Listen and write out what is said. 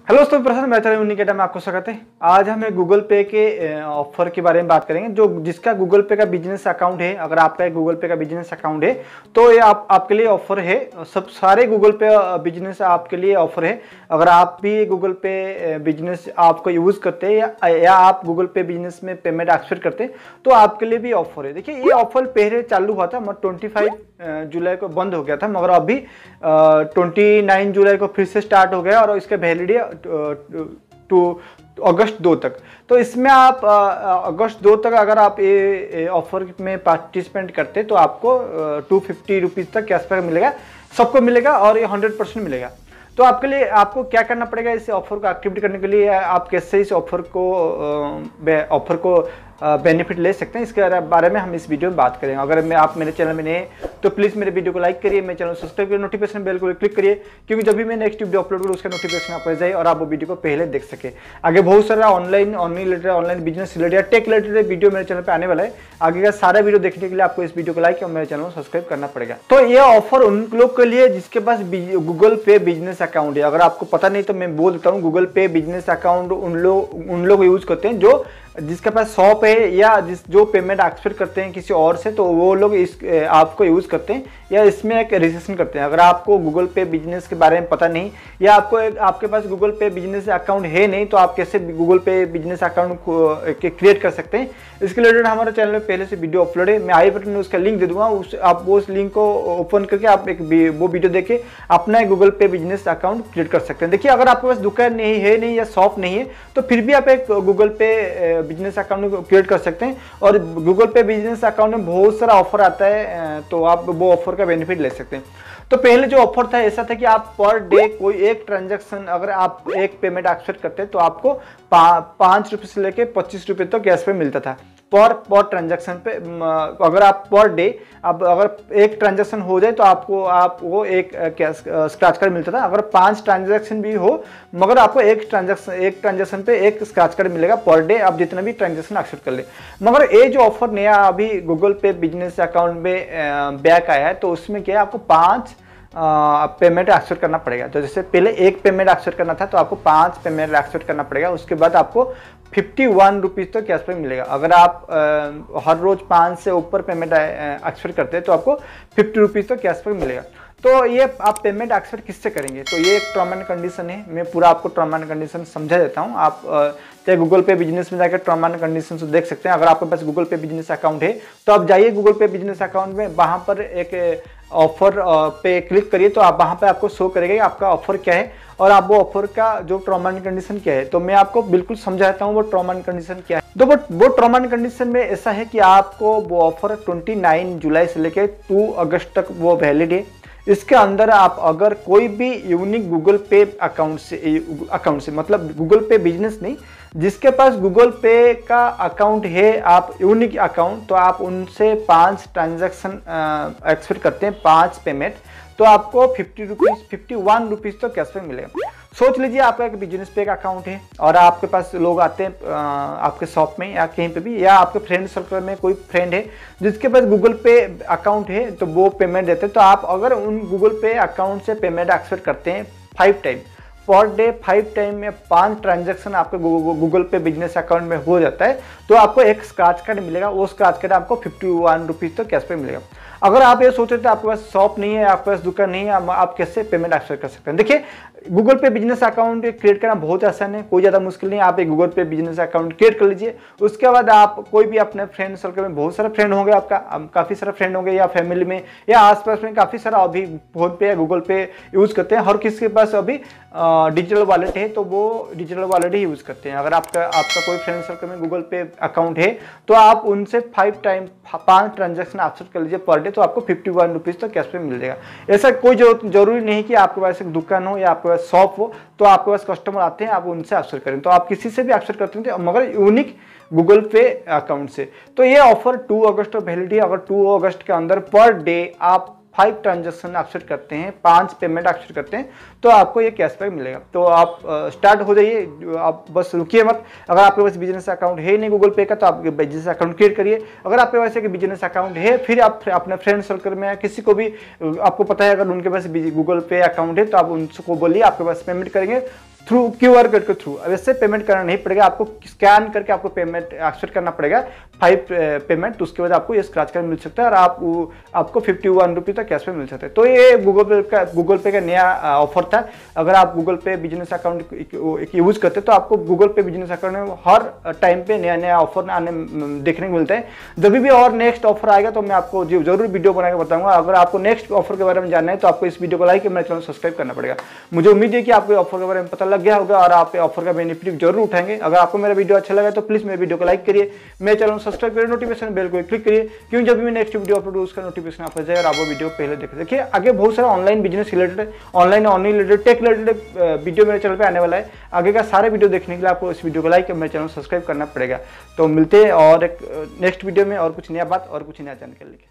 Hello दोस्तों, प्रसन्न मैं चैनल यूनिकेटा में आपको स्वागत है। आज हम गूगल पे के ऑफर के बारे में बात करेंगे। जो जिसका गूगल पे का बिजनेस अकाउंट है, अगर आपका एक गूगल पे का बिजनेस अकाउंट है तो ये आपके लिए ऑफर है। सब सारे गूगल पे बिजनेस आपके लिए ऑफर है। अगर आप भी गूगल पे बिजनेस आपको यूज करते हैं या आप गूगल पे बिजनेस में पेमेंट एक्सेप्ट करते हैं तो आपके लिए भी ऑफर है। देखिए, ये ऑफर पहले चालू हुआ था मगर 25 जुलाई को बंद हो गया था, मगर अभी 29 जुलाई को फिर से स्टार्ट हो गया और इसका वैलिडिटी टू अगस्त 2 तक। तो इसमें आप अगस्त 2 तक अगर आप ये ऑफर में पार्टिसिपेंट करते तो आपको 250 रुपीज़ तक कैशबैक मिलेगा, सबको मिलेगा और ये 100% मिलेगा। तो आपके लिए आपको क्या करना पड़ेगा, इस ऑफर को एक्टिवेट करने के लिए आप कैसे इस ऑफर को बेनिफिट ले सकते हैं, इसके बारे में हम इस वीडियो में बात करेंगे। अगर आप मेरे चैनल में नए तो प्लीज़ मेरे वीडियो को लाइक करिए, मेरे चैनल को सब्सक्राइब करिए, नोटिफिकेशन बेल को क्लिक करिए, क्योंकि जब भी मैं नेक्स्ट वीडियो अपलोड करूँ उसका नोटिफिकेशन आपको जाए और आप वो वीडियो को पहले देख सके। आगे बहुत सारा ऑनलाइन बिजनेस रिलेटेड या टेक रिलेटेड वीडियो मेरे चैनल पर आने वाला है। आगे का सारा वीडियो देखने के लिए आपको इस वीडियो को लाइक और मेरे चैनल को सब्सक्राइब करना पड़ेगा। तो ये ऑफर उन लोग के लिए जिसके पास गूगल पे बिजनेस अकाउंट है। अगर आपको पता नहीं तो मैं बोल देता हूँ, गूगल पे बिजनेस अकाउंट उन लोग यूज करते हैं जो जिसके पास शॉप है या जो पेमेंट एक्सपेक्ट करते हैं किसी और से, तो वो लोग इस आपको यूज़ करते हैं या इसमें एक रजिस्ट्रेशन करते हैं। अगर आपको गूगल पे बिजनेस के बारे में पता नहीं या आपके पास गूगल पे बिजनेस अकाउंट है नहीं, तो आप कैसे Google Pay business account create कर सकते हैं, इसके रिलेटेड हमारे चैनल में पहले से वीडियो अपलोड है। मैं आई बटन में उसका लिंक दे दूंगा, आप वो उस लिंक को ओपन करके आप वो वीडियो देख के अपना Google Pay business account create कर सकते हैं। देखिए, अगर आपके पास दुकान नहीं या शॉप नहीं है तो फिर भी आप एक Google Pay business account create कर सकते हैं। और गूगल पे बिजनेस अकाउंट में बहुत सारा ऑफर आता है, तो आप वो ऑफर का बेनिफिट ले सकते हैं। तो पहले जो ऑफर था ऐसा था कि आप पर डे कोई एक ट्रांजैक्शन, अगर आप एक पेमेंट एक्सेप्ट करते हैं तो आपको 5 रुपये से लेके 25 रुपये तक कैश पे मिलता था पर ट्रांजैक्शन पे। अगर आप पर डे अब अगर एक ट्रांजैक्शन हो जाए तो आपको एक स्क्रैच कार्ड मिलता था। अगर 5 ट्रांजैक्शन भी हो मगर आपको एक ट्रांजैक्शन पे एक स्क्रैच कार्ड मिलेगा पर डे, आप जितना भी ट्रांजैक्शन एक्सेप्ट कर ले। मगर ये जो ऑफर नया अभी गूगल पे बिजनेस अकाउंट में बैक आया है, तो उसमें क्या है, आपको 5 पेमेंट एक्सेप्ट करना पड़ेगा। तो जैसे पहले एक पेमेंट एक्सेप्ट करना था तो आपको 5 पेमेंट एक्सेप्ट करना पड़ेगा। उसके बाद आपको 51 रुपीज़ तो कैशबैक मिलेगा। अगर आप हर रोज 5 से ऊपर पेमेंट एक्सेप्ट करते हैं तो आपको 50 रुपीज़ तो कैशबैक मिलेगा। तो ये आप पेमेंट एक्सेप्ट किससे करेंगे, तो ये एक टर्म एंड कंडीशन है। मैं पूरा आपको टर्म एंड कंडीशन समझा देता हूँ। आप चाहे गूगल पे बिजनेस में जाकर टर्म एंड कंडीशन से देख सकते हैं। अगर आपके पास गूगल पे बिजनेस अकाउंट है तो आप जाइए गूगल पे बिजनेस अकाउंट में, वहाँ पर एक ऑफर पे क्लिक करिए तो आप वहाँ पे आपको शो करेगा कि आपका ऑफर क्या है और आप वो ऑफर का जो टर्म एंड कंडीशन क्या है। तो मैं आपको बिल्कुल समझाता हूँ वो टर्म एंड कंडीशन क्या है। तो वो टर्म एंड कंडीशन में ऐसा है कि आपको वो ऑफर 29 जुलाई से लेकर 2 अगस्त तक वो वैलिड है। इसके अंदर आप अगर कोई भी यूनिक गूगल पे अकाउंट से मतलब गूगल पे बिजनेस नहीं, जिसके पास गूगल पे का अकाउंट है, आप यूनिक अकाउंट, तो आप उनसे 5 ट्रांजैक्शन एक्सपेक्ट करते हैं, 5 पेमेंट, तो आपको 51 रुपीज़ तो कैशबैक मिलेगा। सोच लीजिए आपका एक बिजनेस पे का अकाउंट है और आपके पास लोग आते हैं आपके शॉप में या कहीं पे भी, या आपके फ्रेंड सर्कल में कोई फ्रेंड है जिसके पास गूगल पे अकाउंट है, तो वो पेमेंट देते हैं। तो आप अगर उन गूगल पे अकाउंट से पेमेंट एक्सेप्ट करते हैं 5 टाइम पर डे, 5 टाइम में 5 ट्रांजैक्शन आपके गूगल पे बिजनेस अकाउंट में हो जाता है, तो आपको एक स्क्रैच कार्ड मिलेगा। वो स्क्रैच कार्ड आपको 51 रुपीज़ तो कैशबैक मिलेगा। अगर आप ये सोच रहे थे आपके पास शॉप नहीं है, आपके पास दुकान नहीं है, आप कैसे पेमेंट एक्सेप्ट कर सकते हैं। देखिए, Google Pay business account create करना बहुत आसान है, कोई ज़्यादा मुश्किल नहीं है। आप एक Google Pay business account create कर लीजिए। उसके बाद आप कोई भी अपने फ्रेंड सर्कल में, बहुत सारे फ्रेंड होंगे आपका, काफ़ी सारे फ्रेंड होंगे, या फैमिली में या आसपास में काफ़ी सारा अभी फोन पे या गूगल पे यूज़ करते हैं। हर किसी के पास अभी डिजिटल वॉलेट है तो वो डिजिटल वॉलेट ही यूज़ करते हैं। अगर आपका कोई फ्रेंड सर्कल में गूगल पे अकाउंट है तो आप उनसे 5 ट्रांजैक्शन एक्सेप्ट कर लीजिए पर डे, तो आपको 51 रुपीज़ तो कैशबैक मिल जाएगा। ऐसा कोई जरूरी नहीं कि आपके पास एक दुकान हो या आपके पास शॉप हो तो आपके पास कस्टमर आते हैं आप उनसे एक्सेप्ट करें। तो आप किसी से भी एक्सेप्ट करते हैं मगर यूनिक गूगल पे अकाउंट से। तो ये ऑफर 2 अगस्त तक वैलिडिटी। अगर 2 अगस्त के अंदर पर डे आप 5 ट्रांजैक्शन एक्सेप्ट करते हैं, 5 पेमेंट एक्सेप्ट करते हैं, तो आपको ये कैशबैक मिलेगा। तो आप स्टार्ट हो जाइए, आप बस रुकिए मत। अगर आपके पास बिजनेस अकाउंट है नहीं गूगल पे का तो आप बिजनेस अकाउंट क्रिएट करिए। अगर आपके पास एक बिजनेस अकाउंट है फिर आप अपने फ्रेंड सर्कल में किसी को भी आपको पता है अगर उनके पास गूगल पे अकाउंट है तो आप उनको बोलिए आपके पास पेमेंट करेंगे थ्रू QR कोड के थ्रू। अब इससे पेमेंट करना नहीं पड़ेगा, आपको स्कैन करके आपको पेमेंट एक्सेप्ट करना पड़ेगा 5 पेमेंट, उसके बाद आपको ये स्क्रैच कार्ड मिल सकता है और आपको 51 रुपये तक कैश पे मिल सकता है। तो ये गूगल पे का नया ऑफर था। अगर आप Google Pay business account use करते तो आपको गूगल पे बिजनेस अकाउंट में हर टाइम पे नया नया ऑफर देखने को मिलता है। जब भी और नेक्स्ट ऑफर आएगा तो मैं आपको जरूर वीडियो बना के बताऊंगा। अगर आपको नेक्स्ट ऑफर के बारे में जानना है तो आपको इस वीडियो को लाइक मेरे चैनल सब्सक्राइब करना पड़ेगा। मुझे उम्मीद है कि आपको ऑफर के बारे में पता लग गया होगा और आप ऑफर का बेनिफिट जरूर उठाएंगे। अगर आपको मेरा वीडियो अच्छा लगा तो प्लीज मेरे वीडियो को लाइक करिए, मेरे चैनल को सब्सक्राइब करिए, नोटिफिकेशन बेल को क्लिक करिए, क्योंकि जब भी मैं नेक्स्ट वीडियो अपलोड उसका नोटिफिकेशन आपको जाएगा और आप वो वीडियो पहले देख। देखिए आगे बहुत सारा online business related, online earning related, tech related video मेरे चैनल पे आने वाला है। आगे का सारे वीडियो देखने के लिए आपको इस वीडियो को लाइक और मेरे चैनल को सब्सक्राइब करना पड़ेगा। तो मिलते हैं और एक नेक्स्ट वीडियो में और कुछ नया बात और कुछ नया जानकारी लेके।